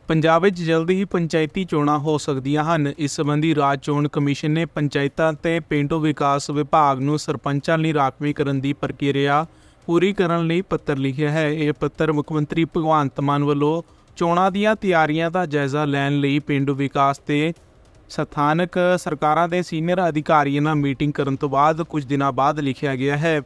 ਪੰਜਾਬ ਵਿੱਚ ਜਲਦੀ ਹੀ ਪੰਚਾਇਤੀ ਚੋਣਾਂ ਹੋ ਸਕਦੀਆਂ ਹਨ। ਇਸ ਸੰਬੰਧੀ ਰਾਜ ਚੋਣ ਕਮਿਸ਼ਨ ਨੇ ਪੰਚਾਇਤਾਂ ਤੇ ਪੇਂਡੂ ਵਿਕਾਸ ਵਿਭਾਗ ਨੂੰ ਸਰਪੰਚਾਂ ਲਈ ਰਾਖਵੀਕਰਨ ਦੀ ਪ੍ਰਕਿਰਿਆ ਪੂਰੀ ਕਰਨ ਲਈ ਪੱਤਰ ਲਿਖਿਆ ਹੈ। ਇਹ ਪੱਤਰ ਮੁੱਖ ਮੰਤਰੀ ਭਗਵੰਤ ਮਾਨ ਵੱਲੋਂ ਚੋਣਾਂ ਦੀਆਂ ਤਿਆਰੀਆਂ ਦਾ ਜਾਇਜ਼ਾ ਲੈਣ ਲਈ ਪੇਂਡੂ ਵਿਕਾਸ ਤੇ ਸਥਾਨਕ ਸਰਕਾਰਾਂ ਦੇ ਸੀਨੀਅਰ ਅਧਿਕਾਰੀਆਂ ਨਾਲ ਮੀਟਿੰਗ ਕਰਨ ਤੋਂ ਬਾਅਦ ਕੁਝ ਦਿਨਾਂ ਬਾਅਦ ਲਿਖਿਆ ਗਿਆ ਹੈ।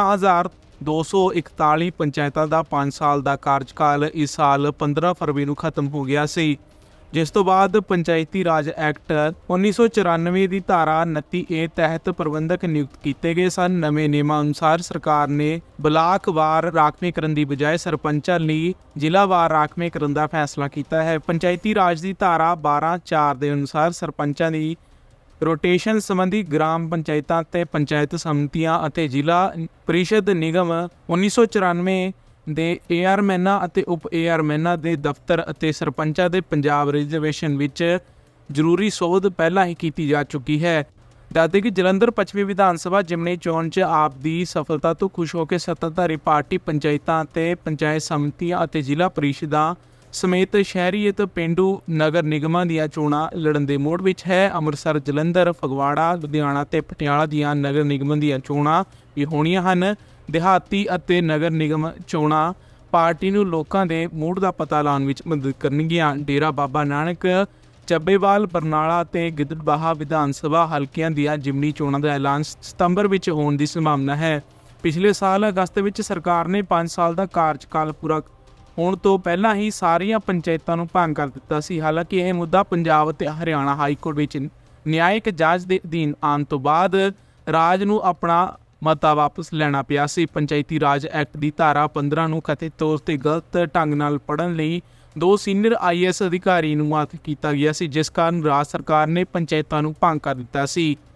13,241 ਪੰਚਾਇਤਾਂ ਦਾ 5 ਸਾਲ ਦਾ ਕਾਰਜਕਾਲ ਇਸ ਸਾਲ 15 ਫਰਵਰੀ ਨੂੰ ਖਤਮ ਹੋ ਗਿਆ ਸੀ, ਜਿਸ ਤੋਂ ਬਾਅਦ ਪੰਚਾਇਤੀ ਰਾਜ ਐਕਟ 1994 ਦੀ ਧਾਰਾ 29A ਤਹਿਤ ਪ੍ਰਬੰਧਕ ਨਿਯੁਕਤ ਕੀਤੇ ਗਏ ਸਨ। ਨਵੇਂ ਨਿਯਮਾਂ ਅਨੁਸਾਰ ਸਰਕਾਰ ਨੇ ਬਲਾਕਵਾਰ ਰਾਖਵੀਕਰਨ ਦੀ ਬਜਾਏ ਸਰਪੰਚਾਂ ਲਈ ਜ਼ਿਲ੍ਹਾਵਾਰ ਰਾਖਵੀਕਰਨ ਦਾ ਫੈਸਲਾ ਕੀਤਾ ਹੈ। ਪੰਚਾਇਤੀ ਰਾਜ ਦੀ ਧਾਰਾ 12(4) ਦੇ ਅਨੁਸਾਰ ਸਰਪੰਚਾਂ ਦੀ ਰੋਟੇਸ਼ਨ ਸੰਬੰਧੀ ਗ੍ਰਾਮ ਪੰਚਾਇਤਾਂ ਤੇ ਪੰਚਾਇਤ ਸਮਿਤੀਆਂ ਅਤੇ ਜ਼ਿਲ੍ਹਾ ਪ੍ਰੀਸ਼ਦ ਨਿਗਮ 1994 ਦੇ ਏਆਰਮੈਨਾਂ ਅਤੇ ਉਪ ਏਆਰਮੈਨਾਂ ਦੇ ਦਫ਼ਤਰ ਅਤੇ ਸਰਪੰਚਾਂ ਦੇ ਪੰਜਾਬ ਰਿਜ਼ਰਵੇਸ਼ਨ ਵਿੱਚ ਜ਼ਰੂਰੀ ਸੋਧ ਪਹਿਲਾਂ ਹੀ ਕੀਤੀ ਜਾ ਚੁੱਕੀ ਹੈ। ਦੱਸਦੇ ਕਿ ਜਲੰਧਰ ਪੱਛਮੀ ਵਿਧਾਨ ਸਭਾ ਜਿਮਨੀ ਚੋਣ 'ਚ ਆਪ ਦੀ ਸਫਲਤਾ ਤੋਂ ਖੁਸ਼ ਹੋ ਕੇ ਸੱਤਾਧਾਰੀ ਪਾਰਟੀ ਪੰਚਾਇਤਾਂ ਅਤੇ ਪੰਚਾਇਤ ਸਮਿਤੀਆਂ ਅਤੇ ਜ਼ਿਲ੍ਹਾ ਪ੍ਰੀਸ਼ਦਾਂ ਸਮੇਤ ਸ਼ਹਿਰੀ ਅਤੇ ਪੇਂਡੂ ਨਗਰ ਨਿਗਮਾਂ ਦੀਆਂ ਚੋਣਾਂ ਲੜਨ ਦੇ ਮੋੜ ਵਿੱਚ ਹੈ। ਅੰਮ੍ਰਿਤਸਰ, ਜਲੰਧਰ, ਫਗਵਾੜਾ, ਲੁਧਿਆਣਾ ਤੇ ਪਟਿਆਲਾ ਦੀਆਂ ਨਗਰ ਨਿਗਮਾਂ ਦੀਆਂ ਚੋਣਾਂ ਵੀ ਹੋਣੀਆਂ ਹਨ। ਦਿਹਾਤੀ ਅਤੇ ਨਗਰ ਨਿਗਮ ਚੋਣਾਂ ਪਾਰਟੀ ਨੂੰ ਲੋਕਾਂ ਦੇ ਮੂਡ ਦਾ ਪਤਾ ਲਾਉਣ ਵਿੱਚ ਮਦਦ ਕਰਨਗੀਆਂ। ਡੇਰਾ ਬਾਬਾ ਨਾਨਕ, ਚੱਬੇਵਾਲ, ਬਰਨਾਲਾ ਅਤੇ ਗਿੱਦੜਬਾਹਾ ਵਿਧਾਨ ਸਭਾ ਹਲਕਿਆਂ ਦੀਆਂ ਜਿਮਨੀ ਚੋਣਾਂ ਦਾ ਐਲਾਨ ਸਤੰਬਰ ਵਿੱਚ ਹੋਣ ਦੀ ਸੰਭਾਵਨਾ ਹੈ। ਪਿਛਲੇ ਸਾਲ ਅਗਸਤ ਵਿੱਚ ਸਰਕਾਰ ਨੇ 5 ਸਾਲ ਦਾ ਕਾਰਜਕਾਲ ਪੂਰਾ ਹੋਣ ਤੋਂ ਪਹਿਲਾਂ ਹੀ ਸਾਰੀਆਂ ਪੰਚਾਇਤਾਂ ਨੂੰ ਭੰਗ ਕਰ ਦਿੱਤਾ ਸੀ। ਹਾਲਾਂਕਿ ਇਹ ਮੁੱਦਾ ਪੰਜਾਬ ਅਤੇ ਹਰਿਆਣਾ ਹਾਈਕੋਰਟ ਵਿੱਚ ਨਿਆਇਕ ਜਾਂਚ ਦੇ ਅਧੀਨ ਆਉਣ ਤੋਂ ਬਾਅਦ ਰਾਜ ਨੂੰ ਆਪਣਾ ਮਤਾ ਵਾਪਸ ਲੈਣਾ ਪਿਆ ਸੀ। ਪੰਚਾਇਤੀ ਰਾਜ ਐਕਟ ਦੀ ਧਾਰਾ 15 ਨੂੰ ਕਥਿਤ ਤੌਰ ਤੇ ਗਲਤ ਢੰਗ ਨਾਲ ਪੜ੍ਹਨ ਲਈ 2 ਸੀਨੀਅਰ IAS ਅਧਿਕਾਰੀ ਨੂੰ ਮੁਅੱਤਲ ਕੀਤਾ ਗਿਆ ਸੀ, ਜਿਸ ਕਾਰਨ ਰਾਜ ਸਰਕਾਰ ਨੇ ਪੰਚਾਇਤਾਂ ਨੂੰ ਭੰਗ ਕਰ ਦਿੱਤਾ ਸੀ।